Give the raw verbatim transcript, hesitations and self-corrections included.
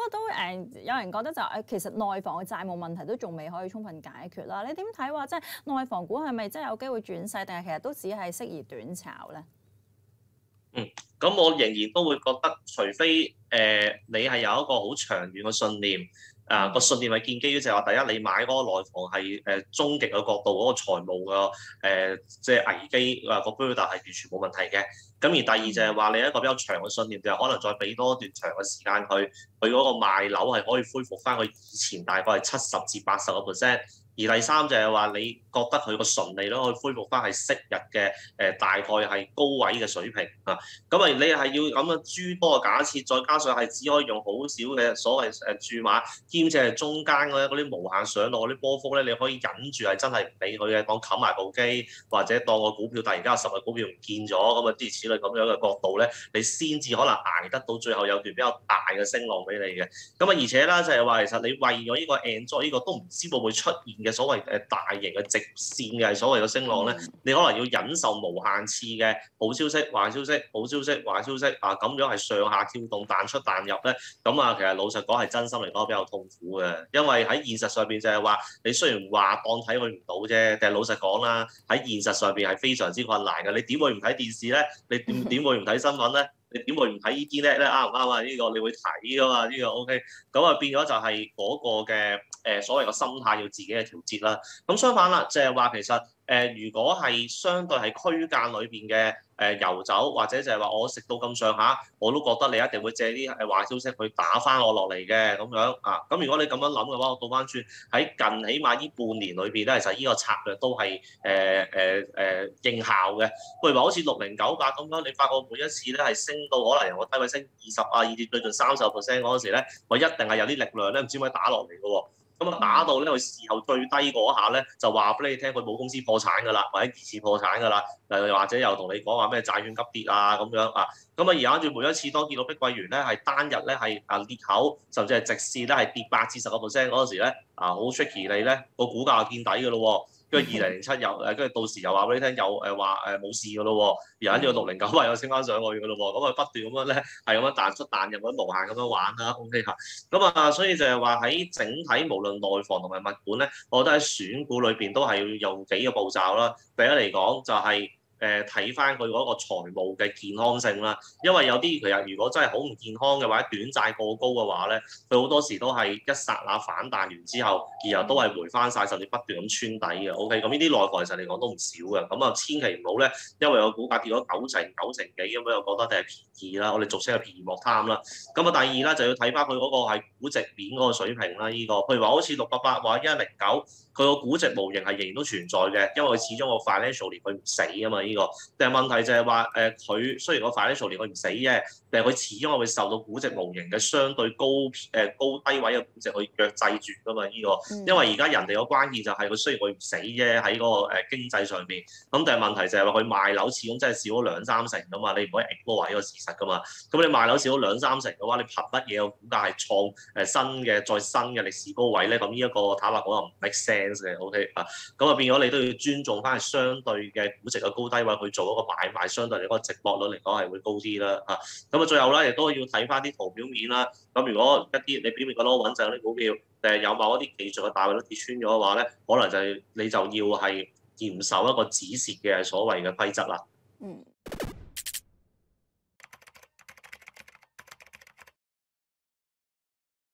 都誒、呃、有人覺得就誒其實內房嘅債務問題都仲未可以充分解決啦。你點睇話即係內房股係咪真係有機會轉勢，定係其實都只係適宜短炒咧？ 嗯，咁我仍然都會覺得，除非誒、呃、你係有一個好長遠嘅信念，啊、呃、個信念係建基於就係話，第一你買嗰個內房係誒、呃、終極嘅角度嗰、那個財務嘅誒即係危機啊個 build 係完全冇問題嘅。咁而第二就係話你一個比較長嘅信念，就係、是、可能再俾多一段長嘅時間佢，佢嗰個賣樓係可以恢復翻佢以前大概係七十至八十個 percent。而第三就係話，你覺得佢個純利都可以恢復翻係昔日嘅誒、呃、大概係高位嘅水平啊，咁啊你係要咁樣諸多嘅假設，再加上係只可以用好少嘅所謂誒注碼，兼且係中間嗰啲無限上落嗰啲波幅咧，你可以忍住係真係唔理佢嘅，當冚埋部機，或者當個股票突然間有十日股票唔見咗，咁啊諸如此類咁樣嘅角度咧，你先至可能捱得到最後有段比較大嘅升浪俾你嘅。咁啊而且啦就係話，其實你為咗呢個 enjoy 呢個都唔知會唔會出現嘅所謂誒大型嘅直線嘅所謂嘅升浪咧，你可能要忍受無限次嘅好消息、壞消息、好消息、壞消息啊，咁樣係上下跳動、彈出彈入咧，咁啊其實老實講係真心嚟講比較痛苦嘅，因為喺現實上邊就係話你雖然話當睇佢唔到啫，但係老實講啦，喺現實上邊係非常之困難嘅。你點會唔睇電視咧？你點點會唔睇新聞咧？你點會唔睇呢啲咧？咧啱唔啱啊？呢個你會睇噶嘛？呢個 OK，咁啊變咗就係嗰個嘅誒所謂嘅心態要自己嘅調節啦。咁相反啦，就係話其實誒、呃、如果係相對係區間裏邊嘅誒遊走，或者就係話我食到咁上下，我都覺得你一定會借啲誒壞消息去打翻我落嚟嘅咁樣啊。咁如果你咁樣諗嘅話，我倒翻轉喺近起碼呢半年裏邊咧，其實呢個策略都係誒誒誒應效嘅。譬如話好似六零九八咁樣，你發覺每一次咧係升到可能由我低位升二十啊，以至對盡三十 percent 嗰陣時咧，我一定係有啲力量咧，唔知點解打落嚟嘅喎。咁啊打到咧佢事後最低嗰下咧，就話俾你聽佢冇公司破產㗎啦，或者疑似破產㗎啦，誒或者又同你講話咩債券急跌啊咁樣啊。咁啊而家跟住每一次當見到碧桂園咧係單日咧係啊裂口，甚至係直線咧係跌八至十個 percent 嗰陣時咧，啊好 tricky 你咧個股價就見底㗎咯喎。跟住二零零七又誒，跟住到時又話俾你聽，又誒話誒冇事㗎咯喎，而家呢個六零九八又升翻上去㗎咯喎，咁啊不斷咁樣咧係咁樣彈出彈入咁無限咁樣玩啦，OK 嚇，咁啊所以就係話喺整體無論內房同埋物管咧，我覺得喺選股裏邊都係要用幾個步驟啦。第一嚟講就係、是。誒睇翻佢嗰個財務嘅健康性啦，因為有啲其實如果真係好唔健康嘅或者短債過高嘅話咧，佢好多時都係一剎那反彈完之後，然後都係回翻晒，甚至不斷咁穿底嘅。OK，咁呢啲內房其實嚟講都唔少嘅，咁啊千祈唔好咧，因為個股價跌咗九成九成幾咁樣，又覺得定係便宜啦，我哋俗稱係便宜莫貪啦。咁啊第二啦，就要睇翻佢嗰個係估值面嗰個水平啦，呢、這個譬如話好似六八八或者一零九，佢個估值模型係仍然都存在嘅，因為佢始終個 financial 連佢唔死啊嘛。呢個，但係問題就係話誒，佢、呃、雖然個 financial 連佢唔死啫，但係佢始終係會受到估值模型嘅相對高誒、呃、高低位嘅估值去約制住㗎嘛。呢、這個，因為而家人哋個關鍵就係佢雖然佢唔死啫喺嗰個誒經濟上邊，咁但係問題就係話佢賣樓始終真係少咗兩三成㗎嘛，你唔可以 ignore 呢個事實㗎嘛。咁你賣樓少咗兩三成嘅話，你憑乜嘢個股價係創誒新嘅再新嘅歷史高位咧？咁呢一個坦白講又唔 make sense 嘅 ，OK 啊？咁啊變咗你都要尊重翻係相對嘅估值嘅高低位去做一個買賣，相對嚟講個值博率嚟講係會高啲啦嚇。咁啊最後咧亦都要睇翻啲圖表面啦。咁如果一啲你表面覺得好穩陣啲股票，誒有某一啲技術嘅大位都跌穿咗嘅話咧，可能就係你就要係嚴守一個止蝕嘅所謂嘅規則啦。 嗯。